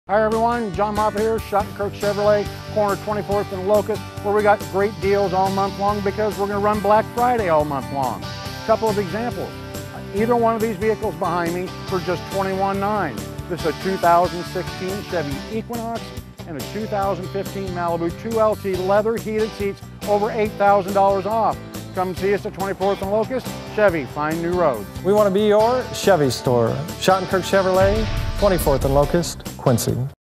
Hi everyone, John Moffett here, Schottenkirk Chevrolet, corner 24th and Locust, where we got great deals all month long because we're going to run Black Friday all month long. A couple of examples. Either one of these vehicles behind me for just $21,900. This is a 2016 Chevy Equinox and a 2015 Malibu 2LT leather heated seats, over $8,000 off. Come see us at 24th and Locust. Chevy, find new roads. We want to be your Chevy store. Schottenkirk Chevrolet, 24th and Locust, Quincy.